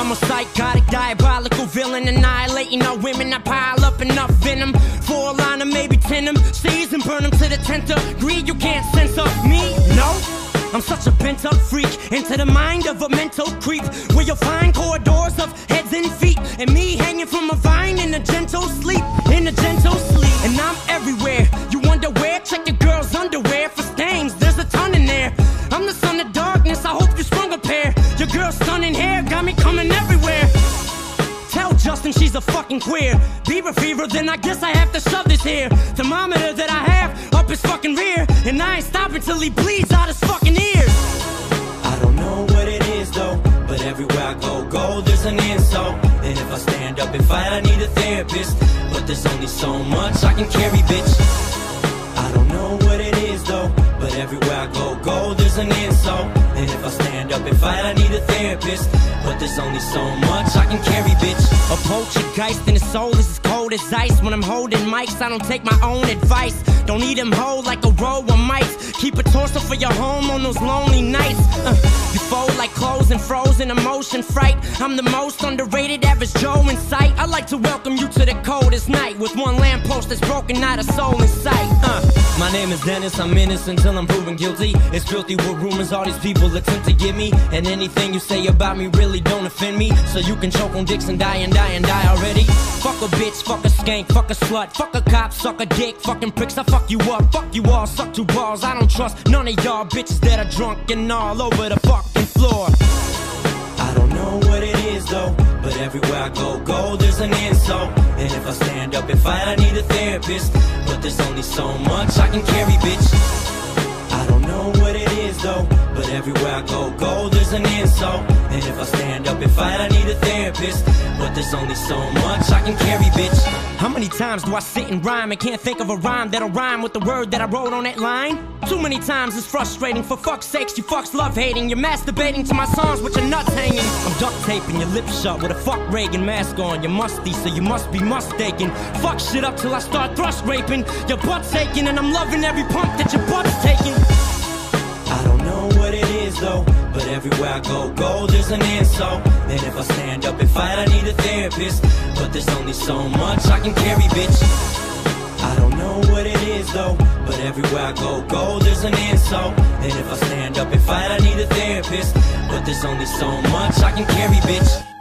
I'm a psychotic, diabolical villain, annihilating all women. I pile up enough venom for a line of maybe 10 them. Seize and burn them to the 10th degree. You can't censor me, no. I'm such a pent-up freak, into the mind of a mental creep, where you'll find corridors of heads and feet, and me hanging from a vine in a gentle sleep, in a gentle sleep. And I'm everywhere, you wonder where? Check your girl's underwear for stains, there's a ton in there. I'm the son of darkness, I hope you sprung a pair. Your girl's stunning hair got me coming everywhere. Tell Justin she's a fucking queer. Bieber fever, then I guess I have to shove this here thermometer that I have up his fucking rear, and I ain't stopping till he bleeds out his fucking ears. I don't know what it is though, but everywhere I go, there's an insult. And if I stand up and fight, I need a therapist, but there's only so much I can carry, bitch. I don't know what it is though, but everywhere I go, there's an insult. And if I stand up and fight, I need a therapist, but there's only so much I can carry, bitch. A poltergeist in his soul is as cold as ice. When I'm holding mics, I don't take my own advice. Don't eat him whole like a row of mice. Keep a torso for your home on those lonely nights. You fold like clothes and frozen emotion fright. I'm the most underrated average Joe in sight. I like to welcome you to the coldest night, with one lamppost that's broken, not a soul in sight. My name is Dennis, I'm innocent till I'm proven guilty. It's filthy with rumors all these people attempt to get me, and anything you say about me really don't offend me. So you can choke on dicks and die and die and die already. Fuck a bitch, fuck a skank, fuck a slut, fuck a cop, suck a dick, fucking pricks. I fuck you up, fuck you all, suck two balls. I don't trust none of y'all bitches that are drunk and all over the fucking floor. I don't know what it is though, but everywhere I go, there's an insult. And if I stand up and fight, I need a therapist, but there's only so much I can carry, bitch. I don't know what it is though, but everywhere I go, there's an insult. And if I stand up and fight, I need a therapist, but there's only so much I can carry, bitch. How many times do I sit and rhyme and can't think of a rhyme that'll rhyme with the word that I wrote on that line? Too many times it's frustrating, for fuck's sakes, you fucks love hating. You're masturbating to my songs with your nuts hanging. I'm duct taping your lips shut with a fuck Reagan mask on. You're musty, so you must be mustaking. Fuck shit up till I start thrust raping. Your butt's aching, and I'm loving every pump that your butt's taking. I don't know what it is though, but everywhere I go, there's an insult. And if I stand up and fight, I need a therapist, but there's only so much I can carry, bitch. I don't know what it is though, but everywhere I go, there's an insult. And if I stand up and fight, I need a therapist, but there's only so much I can carry, bitch.